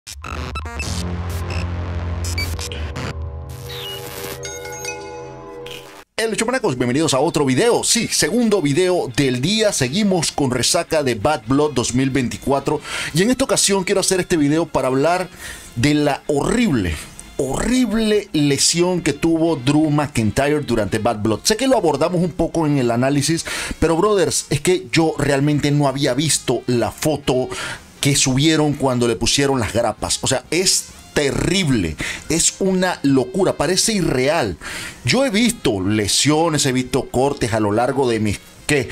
Luchomanacos, bienvenidos a otro video. Sí, segundo video del día. Seguimos con resaca de Bad Blood 2024 y en esta ocasión quiero hacer este video para hablar de la horrible lesión que tuvo Drew McIntyre durante Bad Blood. Sé que lo abordamos un poco en el análisis, pero brothers, es que yo realmente no había visto la foto que subieron cuando le pusieron las grapas. O sea, es terrible, es una locura, parece irreal. Yo he visto lesiones, he visto cortes a lo largo de mis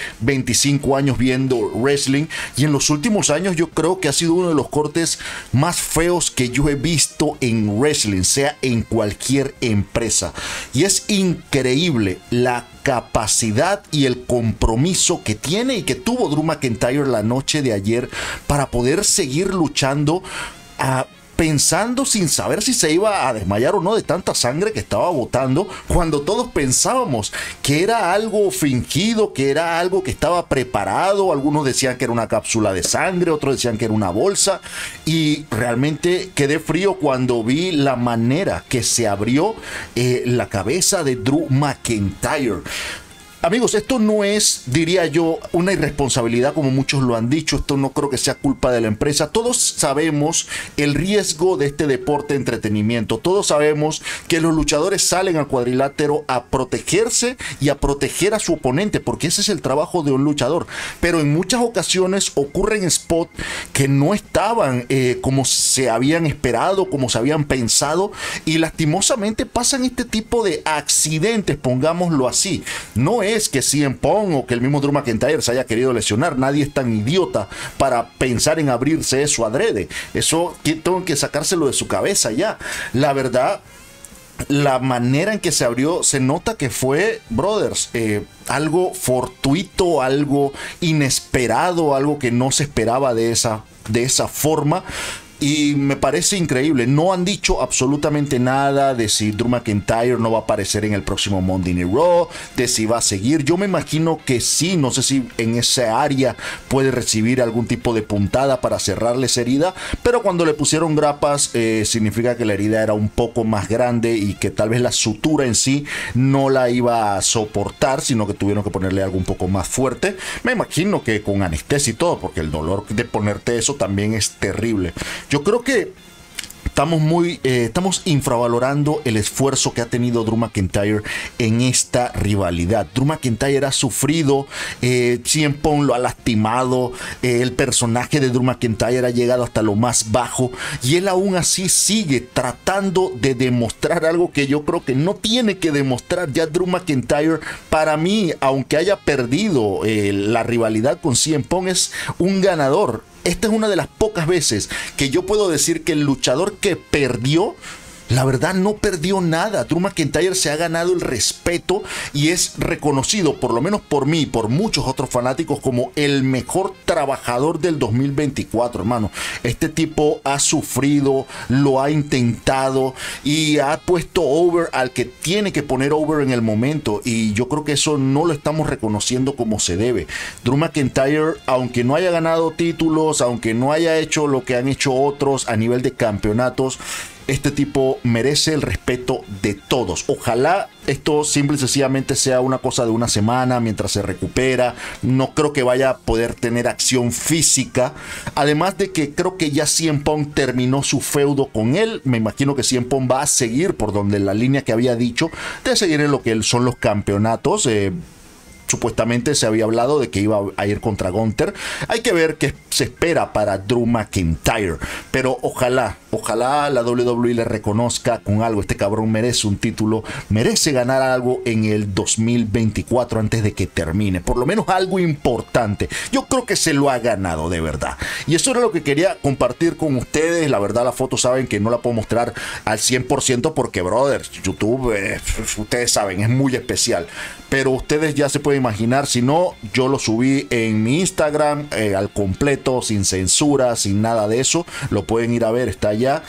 25 años viendo wrestling, y en los últimos años yo creo que ha sido uno de los cortes más feos que yo he visto en wrestling, sea en cualquier empresa. Y es increíble la capacidad y el compromiso que tiene y que tuvo Drew McIntyre la noche de ayer para poder seguir luchando pensando sin saber si se iba a desmayar o no de tanta sangre que estaba botando, cuando todos pensábamos que era algo fingido, que era algo que estaba preparado. Algunos decían que era una cápsula de sangre, otros decían que era una bolsa, y realmente quedé frío cuando vi la manera que se abrió la cabeza de Drew McIntyre. Amigos, esto no es, diría yo, una irresponsabilidad como muchos lo han dicho. Esto no creo que sea culpa de la empresa. Todos sabemos el riesgo de este deporte de entretenimiento. Todos sabemos que los luchadores salen al cuadrilátero a protegerse y a proteger a su oponente, porque ese es el trabajo de un luchador. Pero en muchas ocasiones ocurren spots que no estaban como se habían esperado, como se habían pensado, y lastimosamente pasan este tipo de accidentes, pongámoslo así. No es que CM Punk o que el mismo Drew McIntyre se haya querido lesionar. Nadie es tan idiota para pensar en abrirse eso adrede. Eso tengo que sacárselo de su cabeza ya. La verdad, la manera en que se abrió, se nota que fue, brothers, algo fortuito, algo inesperado, algo que no se esperaba de esa forma. Y me parece increíble. No han dicho absolutamente nada de si Drew McIntyre no va a aparecer en el próximo Monday Night Raw, de si va a seguir. Yo me imagino que sí. No sé si en esa área puede recibir algún tipo de puntada para cerrarle esa herida, pero cuando le pusieron grapas significa que la herida era un poco más grande y que tal vez la sutura en sí no la iba a soportar, sino que tuvieron que ponerle algo un poco más fuerte. Me imagino que con anestesia y todo, porque el dolor de ponerte eso también es terrible. Yo creo que estamos infravalorando el esfuerzo que ha tenido Drew McIntyre en esta rivalidad. Drew McIntyre ha sufrido, CM Punk lo ha lastimado, el personaje de Drew McIntyre ha llegado hasta lo más bajo, y él aún así sigue tratando de demostrar algo que yo creo que no tiene que demostrar ya Drew McIntyre. Para mí, aunque haya perdido la rivalidad con CM Punk, es un ganador. Esta es una de las pocas veces que yo puedo decir que el luchador que perdió, la verdad no perdió nada. Drew McIntyre se ha ganado el respeto y es reconocido, por lo menos por mí y por muchos otros fanáticos, como el mejor trabajador del 2024, hermano. Este tipo ha sufrido, lo ha intentado y ha puesto over al que tiene que poner over en el momento, y yo creo que eso no lo estamos reconociendo como se debe. Drew McIntyre, aunque no haya ganado títulos, aunque no haya hecho lo que han hecho otros a nivel de campeonatos, este tipo merece el respeto de todos. Ojalá esto simple y sencillamente sea una cosa de una semana mientras se recupera. No creo que vaya a poder tener acción física. Además de que creo que ya CM Punk terminó su feudo con él. Me imagino que CM Punk va a seguir por donde la línea que había dicho, de seguir en lo que son los campeonatos. Supuestamente se había hablado de que iba a ir contra Gunther. Hay que ver qué se espera para Drew McIntyre. Pero ojalá la WWE le reconozca con algo. Este cabrón merece un título, merece ganar algo en el 2024 antes de que termine. Por lo menos algo importante. Yo creo que se lo ha ganado de verdad. Y eso era lo que quería compartir con ustedes. La verdad, la foto saben que no la puedo mostrar al 100% porque, brothers, YouTube, ustedes saben, es muy especial. Pero ustedes ya se pueden imaginar. Si no, yo lo subí en mi Instagram al completo, sin censura, sin nada de eso. Lo pueden ir a ver, está allá.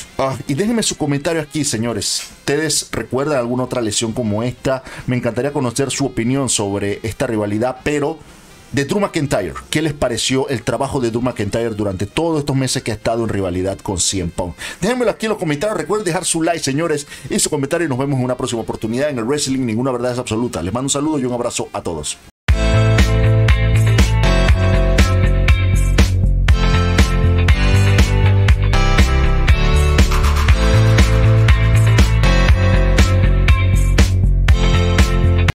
Y déjenme su comentario aquí, señores. ¿Ustedes recuerdan alguna otra lesión como esta? Me encantaría conocer su opinión sobre esta rivalidad, pero de Drew McIntyre. ¿Qué les pareció el trabajo de Drew McIntyre durante todos estos meses que ha estado en rivalidad con CM Punk? Déjenmelo aquí en los comentarios. Recuerden dejar su like, señores, y su comentario. Y nos vemos en una próxima oportunidad en el wrestling. Ninguna verdad es absoluta. Les mando un saludo y un abrazo a todos.